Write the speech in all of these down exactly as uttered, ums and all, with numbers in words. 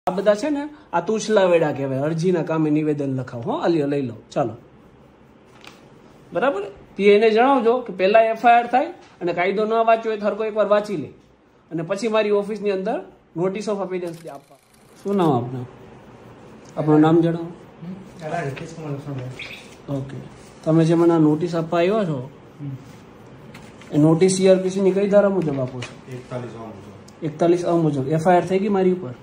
આ બધા છે ને આ તુછલા વેડા કહેવાય, અરજીના કામે નિવેદન લખાવ. હો અલ્યો લઈ લો, ચાલો બરાબર. પીએ ને જણાવજો કે પહેલા એફઆઈઆર થાય અને કાયદો ન વાંચ્યો હોય તો હરકો એકવાર વાંચી લે અને પછી મારી ઓફિસની અંદર નોટિસ ઓફ અપીયરન્સ આપવા. શું નામ આપનું? આપણું નામ જણાવો. ઓકે, તમે જે મને નોટિસ આપવા આવ્યા છો એ નોટિસ સીઆરપીસી ની કઈ ધારા મુજબ આપો છો? એકતાલીસ અ મુજબ. એફઆઈઆર થઈ ગઈ મારી ઉપર?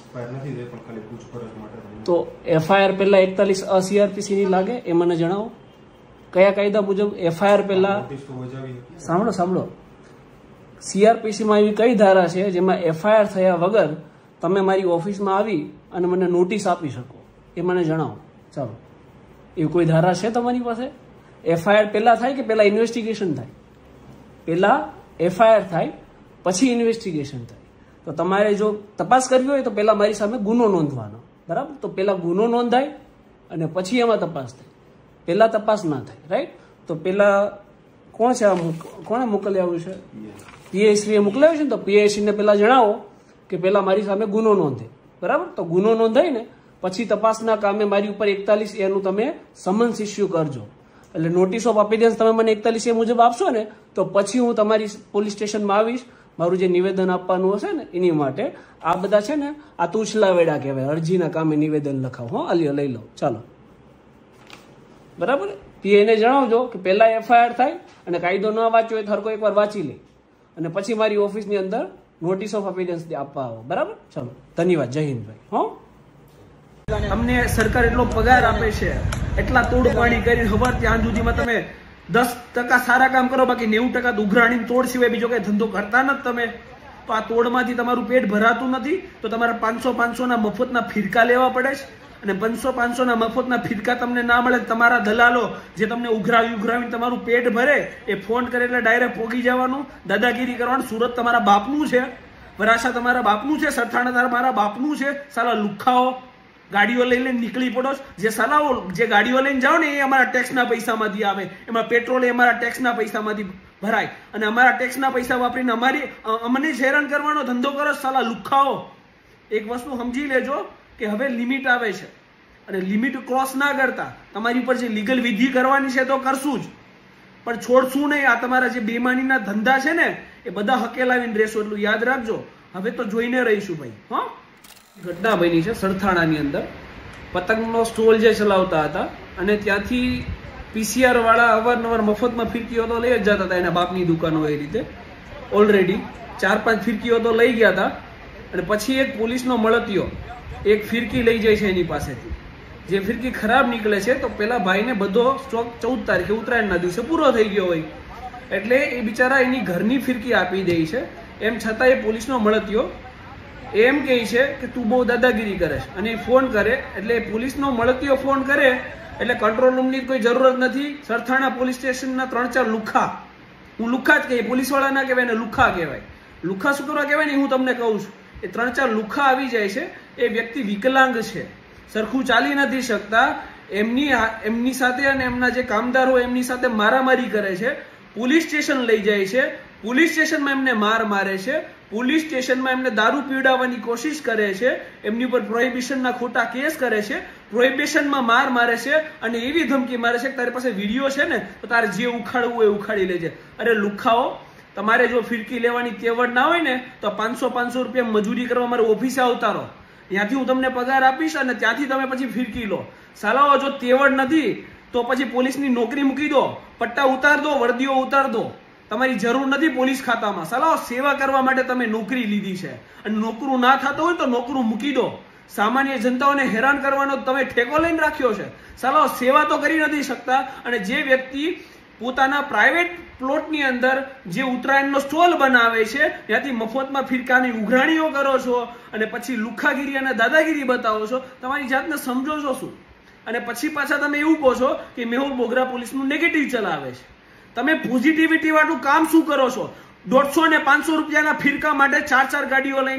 તો એફઆઈઆર પહેલા એકતાલીસ અ સીઆરપીસી ની લાગે એ મને જણાવો. કયા કાયદા મુજબ એફઆઈઆર પહેલા? સાંભળો સાંભળો સીઆરપીસી માં એવી કઈ ધારા છે જેમાં એફઆઈઆર થયા વગર તમે મારી ઓફિસમાં આવી અને મને નોટિસ આપી શકો એ મને જણાવો. ચાલો, એવી કોઈ ધારા છે તમારી પાસે? એફઆઈઆર પહેલા થાય કે પહેલા ઇન્વેસ્ટિગેશન થાય? પહેલા એફઆઈઆર થાય પછી ઇન્વેસ્ટિગેશન થાય. તો તમારે જો તપાસ કરવી હોય તો પહેલા મારી સામે ગુનો નોંધવાનો, બરાબર? તો પહેલા ગુનો નોંધાય અને પછી એમાં તપાસ થાય, પહેલા તપાસ ના થાય, રાઈટ? તો પહેલા કોણ છે? કોણે મોકલ્યાવું છે? પીએસસીએ મોકલાવ્યું છે ને. તો પીએસસી ને પહેલા જણાવો કે પહેલા મારી સામે ગુનો નોંધે, બરાબર? તો ગુનો નોંધાય ને પછી તપાસના કામે મારી ઉપર એકતાલીસ એનું તમે સમન્સ ઇસ્યુ કરજો. એટલે નોટિસ ઓફ અપીયરન્સ તમે મને એકતાલીસ એ મુજબ આપશો ને તો પછી હું તમારી પોલીસ સ્ટેશનમાં આવીશ મારું જે નિવેદન આપવાનું હશે ને એની માટે. આ બધા છે ને આ તુછલા વેડા કહેવાય, અરજીના કામે નિવેદન લખાવ. હો અલ્યો લઈ લો, ચાલો બરાબર. પીએ ને જણાવજો કે પહેલા એફઆઈઆર થાય અને કાયદો ન વાંચ્યો હોય તો હરકો એકવાર વાંચી લે અને પછી મારી ઓફિસની અંદર નોટિસ ઓફ અપીયરન્સ આપવા આવો, બરાબર? ચાલો, ધન્યવાદ. જય હિન્દ ભાઈ. હો, અમને સરકાર એટલો પગાર આપે છે, એટલા તોડપાણી કરી ખબર ત્યાં સુધીમાં તમે દસ ટકા સારા કામ કરો, બાકી નેવું ટકા ઉઘરાણી તોડ સિવાય બીજો કઈ ધંધો કરતા નથી તમે. તો આ તોડમાંથી તમારું પેટ ભરાતું નથી તો તમારે પાંચસો પાંચસો ના મફતના ફિરકા લેવા પડે છે. અને પાંચસો પાંચસો ના મફતના ફિરકા તમને ના મળે, તમારા દલાલો જે તમને ઉઘરાવી ઉઘરાવીને તમારું પેટ ભરે એ ફોન કરે એટલે ડાયરેક્ટ પોગી જવાનું, દાદાગીરી કરવાનું. સુરત તમારા બાપનું છે, વરાછા તમારા બાપનું છે, સરથાણા તમારા બાપનું છે. સાલા લુખાઓ ગાડીઓ લઈ લઈને નીકળી પડો. જે સલાઓ જે ગાડીઓ લઈને જાઓ ને એ અમારા ટેક્સના પૈસામાંથી આવે, એમાં પેટ્રોલ એ અમારા ટેક્સના પૈસામાંથી ભરાય અને અમારા ટેક્સના પૈસા વાપરીને અમારી અમને જ હેરાન કરવાનો ધંધો કરો સાલા લુખાઓ. એક વસ્તુ સમજી લેજો કે હવે લિમિટ આવે છે અને લિમિટ ક્રોસ ના કરતા તમારી ઉપર જે લીગલ વિધિ કરવાની છે તો કરશું જ, પણ છોડશું નહીં. આ તમારા જે બેમાનીના ધંધા છે ને એ બધા હકેલાવીને રહેશો, એટલું યાદ રાખજો. હવે તો જોઈને રહીશું ભાઈ. હા, ઘટના બની છે સરથાણાની અંદર. પતંગનો સ્ટોલ જે ચલાવતા હતા અને ત્યાંથી પીસીઆર વાળા અવારનવાર મફતમાં ફિરકીઓ તો લઈ જ જતા હતા એના બાપની દુકાનો. એ રીતે ઓલરેડી ચાર પાંચ ફિરકીઓ તો લઈ ગયા હતા અને પછી એક પોલીસનો મળતિયો એક ફિરકી લઈ જાય છે એની પાસેથી. જે ફિરકી ખરાબ નીકળે છે તો પેલા ભાઈને બધો સ્ટોક ચૌદ તારીખે ઉત્તરાયણના દિવસે પૂરો થઈ ગયો હોય એટલે એ બિચારા એની ઘરની ફિરકી આપી દે છે. એમ છતાં એ પોલીસનો મળતિયો એમ કહે છે કે તું બહુ દાદાગીરી કરે છે અને ફોન કરે એટલે પોલીસનો મળતિયો ફોન કરે એટલે કંટ્રોલ રૂમની કોઈ જરૂરત નથી. સરથાણા પોલીસ સ્ટેશનના ત્રણ ચાર લુખા, હું લુખા જ કહીએ, પોલીસ વાળા ના કહેવાય ને લુખા કહેવાય. લુખા શું કરવા કહેવાય ને હું તમને કહું છું. એ ત્રણ ચાર લુખા આવી જાય છે. એ વ્યક્તિ વિકલાંગ છે, સરખું ચાલી નથી શકતા. એમની એમની સાથે અને એમના જે કામદારો એમની સાથે મારામારી કરે છે, પોલીસ સ્ટેશન લઈ જાય છે, પોલીસ સ્ટેશનમાં એમને માર મારે છે, પોલીસ સ્ટેશનમાં એમને દારૂ પીવડાવવાની કોશિશ કરે છે, એમની ઉપર પ્રોહિબિશનના ખોટા કેસ કરે છે, પ્રોહિબિશનમાં માર મારે છે અને એવી ધમકી મારે છે કે તારી પાસે વિડીયો છે ને તો તારે જે ઉખાડવું હોય ઉખાડી લેજે. અરે લુખાઓ, તમારે જો ફિરકી લેવાની તેવડ ના હોય ને તો પાંચસો પાંચસો રૂપિયા મજૂરી કરવા મારે ઓફિસે આવતા રહો, ત્યાંથી હું તમને પગાર આપીશ અને ત્યાંથી તમે પછી ફિરકી લો. સાલાઓ જો તેવડ નથી તો પછી પોલીસની નોકરી મૂકી દો, પટ્ટા ઉતાર દો, વર્દીઓ ઉતાર દો. તમારી જરૂર નથી પોલીસ ખાતામાં. સાલાઓ સેવા કરવા માટે તમે નોકરી લીધી છે અને નોકરું ના થતું હોય તો નોકરું મૂકી દો. સામાન્ય જનતાઓને હેરાન કરવાનો તમે ઠેકો લઈને રાખ્યો છે. સાલાઓ સેવા તો કરી નથી શકતા. અને જે વ્યક્તિ પોતાના પ્રાઇવેટ પ્લોટની અંદર જે ઉત્તરાયણનો સ્ટોલ બનાવે છે ત્યાંથી મફતમાં ફિરકાની ઉઘરાણીઓ કરો છો અને પછી લુખાગીરી અને દાદાગીરી બતાવો છો, તમારી જાતને સમજો છો શું? અને પછી પાછા તમે એવું કહો છો કે મેહુલ બોગરા પોલીસનું નેગેટિવ ચલાવે છે. તમે પોઝિટિવિટી વાળું કામ શું કરો છો? દોઢસો ને પાંચસો રૂપિયાના ફિરકા માટે ચાર ચાર ગાડીઓ લઈને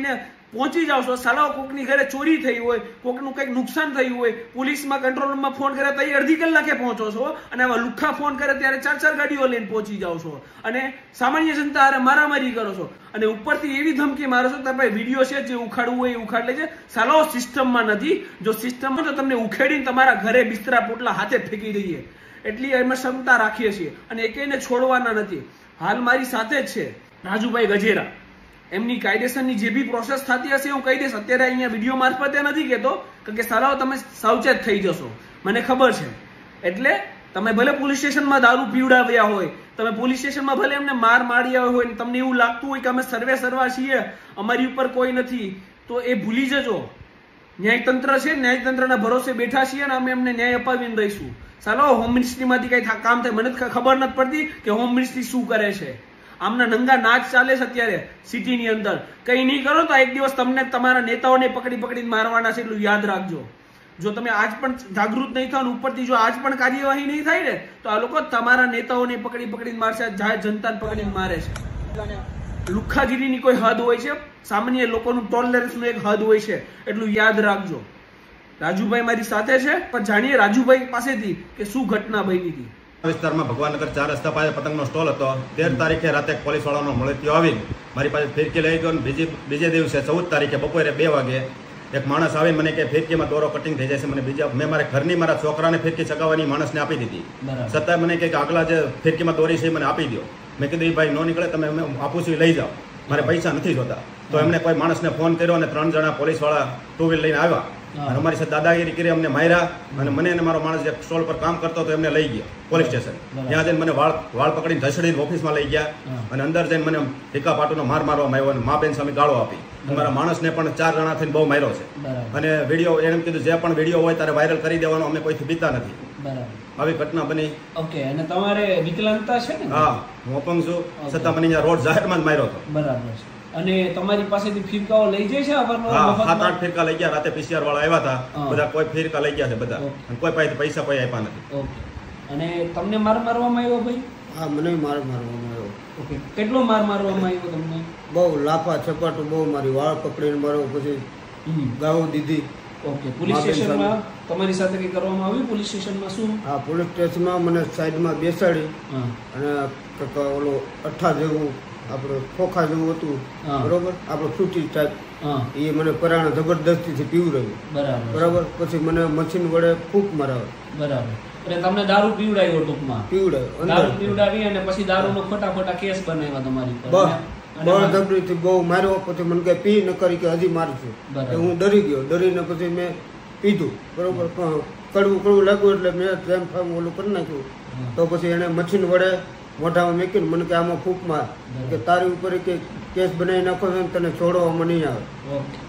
પહોંચી જાવ છો, સાલાઓ કોકની ઘરે ચોરી થઈ હોય, કોકનું કંઈક નુકસાન થયું હોય, પોલીસમાં કંટ્રોલ રૂમમાં ફોન કરે તો અડધી કલાકે પહોંચો છો, અને આવા લુખ્ખા ફોન કરે ત્યારે ચાર ચાર ગાડીઓ લઈને પહોંચી જાવ છો, અને સામાન્ય જનતા હારે મારામારી કરો છો, અને ઉપરથી એવી ધમકી મારો છો કે વિડીયો છે જે ઉખાડવું હોય એ ઉખાડ લેજે. સાલાઓ સિસ્ટમમાં નથી. જો સિસ્ટમમાં તો તમને ઉખેડીને તમારા ઘરે બિસ્તરા પોટલા હાથે ફેંકી દઈએ, એટલી અમે ક્ષમતા રાખીએ છીએ, અને એકેયને છોડવાના નથી. હાલ મારી સાથે જ છે રાજુભાઈ ગજેરા. એમની કાયદેસરની જે બી પ્રોસેસ થતી હશે હું કહી દઈશ. અત્યારે અહીંયા વિડીયો મારફતે નથી કહેતો, કે સાલાઓ તમે સાવચેત થઈ જશો, મને ખબર છે. એટલે તમે ભલે પોલીસ સ્ટેશનમાં દારૂ પીવડાવ્યા હોય, તમે પોલીસ સ્ટેશનમાં ભલે એમને માર માર્યા હોય, તમને એવું લાગતું હોય કે અમે સર્વે સર્વા છીએ, અમારી ઉપર કોઈ નથી, તો એ ભૂલી જજો. ન્યાયતંત્ર છે, ન્યાયતંત્રના ભરોસે બેઠા છીએ, અને અમે એમને ન્યાય અપાવીને રહીશું. સાલો હોમ મિનિસ્ટ્રીમાંથી કઈ કામ થાય મને ખબર નથી પડતી કે હોમ મિનિસ્ટ્રી શું કરે છે. આમના નંગા નાચ ચાલે છે અત્યારે સિટીની અંદર. કઈ નહીં કરો તો એક દિવસ તમને તમારા નેતાઓને પકડી પકડીને મારવાના છે, એટલું યાદ રાખજો. જો તમે આજ પણ જાગૃત નહીં થાવ, ઉપરથી જો આજ પણ કાર્યવાહી નહીં થાય ને, તો આ લોકો તમારા નેતાઓને પકડી પકડીને મારશે, જાહેર જનતાને પકડીને મારે છે. લુખ્ખાગીરીની કોઈ હદ હોય છે, સામાન્ય લોકોનું ટોલરન્સનું એક હદ હોય છે, એટલું યાદ રાખજો. રાજુભાઈ મારી સાથે છે, પણ જાણીએ રાજુભાઈ પાસેથી કે શું ઘટના બની હતી. વિસ્તારમાં ભગવાનનગર ચાર રસ્તા પાસે પતંગનો સ્ટોલ હતો. તેર તારીખે રાતે પોલીસ વાળાનો મળતિયો આવીને મારી પાસે ફિરકી લઈ ગયો. બીજી બીજે દિવસે ચૌદ તારીખે બપોરે બે વાગે એક માણસ આવીને મને કે ફિરકીમાં દોરો કટિંગ થઈ જાય છે. મને બીજા મેં મારા ઘરની મારા છોકરાને ફિરકી ચગાવવાની માણસને આપી દીધી. છતાં મને કે આગલા જે ફિરકીમાં દોરી છે મને આપી દો. મેં કીધું ભાઈ નો નીકળે, તમે આપું છું લઈ જાઓ, મારે પૈસા નથી જોતા. તો એમને કોઈ માણસને ફોન કર્યો, અને ત્રણ જણા પોલીસ વાળા ટુ વ્હીલ લઈને આવ્યા, અને અમારી સાથે દાદાગીરી કરી, અમને માર્યા, અને મને અને મારો માણસ જે સ્ટોલ પર કામ કરતો હતો એમને લઈ ગયા પોલીસ સ્ટેશન. ત્યાં જઈને મને વાળ વાળ પકડીને ધસડીને ઓફિસમાં લઈ ગયા, અને અંદર જઈને મને ટીકા પાટુનો માર મારવામાં આવ્યો, અને મા બેન સામે ગાળો આપી. મારા માણસને પણ ચાર જણા થઈને બહુ માર્યો છે. અને વિડીયો એમ કીધું જે પણ વિડીયો હોય ત્યારે વાયરલ કરી દેવાનો, અમે કોઈથી બીતા નથી. આવી ઘટના બની. ઓકે. અને તમારે વિકલાંગતા છે ને? હા, હું અપંગ છું, છતાં મને અહીંયા રોડ જાહેરમાં જ માર્યો હતો. બરાબર છે. અને તમારી પાસેથી ફિરકાઓ લઈ જાય છે? હા, સાત આઠ ફિરકા લઈ ગયા. રાતે પીસીઆર વાળા આવ્યા હતા, બધા કોઈ ફિરકા લઈ ગયા છે બધા, કોઈ પાસે પૈસા કોઈ આપ્યા નથી. ઓકે. અને તમને માર મારવામાં આવ્યો ભાઈ? હા, મને માર મારવામાં આવ્યો. ઓકે. કેટલો માર મારવામાં આવ્યો તમને? બહુ લાફા છપાટું બહુ મારી, વાળ પકડીને મારો, પછી ગાળો દીધી. ઓકે. પોલીસ સ્ટેશનમાં તમારી સાથે કઈ કરવામાં આવ્યું? પોલીસ સ્ટેશનમાં શું? હા, પોલીસ સ્ટેશનમાં મને સાઈડમાં બેસાડી, અને ઓલો અઠ્ઠા જેવું આપણે ખોખા જેવું હતું, બરોબર, આપણે ફ્રૂટી ટાઈપ, એ મને પરાણે જબરદસ્તીથી પીવડાવ્યું. બરાબર. બરાબર. પછી મને મશીન વડે ફૂંક મરાવે. બરાબર. એટલે તમને દારૂ પીવડાવ્યો ટૂંકમાં? પીવડાવ્યો. દારૂ પીવડાવી અને પછી દારૂનો ખોટા ખોટા કેસ બનાવ્યા તમારી પર. બળજબરીથી બહુ માર્યો. પછી મને કે પી ન કરી કે હજી મારશું. હું ડરી ગયો. ડરીને પછી મેં પીધું, બરોબર. પણ કડવું કડવું લાગ્યું એટલે મેં જેમ ફામ ઓલું કરી નાખ્યું. તો પછી એને મશીન વડે મોઢામાં મેકીને મને કે આમાં ફૂંક માર, કે તારી ઉપર કે કેસ બનાવી નાખો છો, તને છોડવામાં નહીં આવે.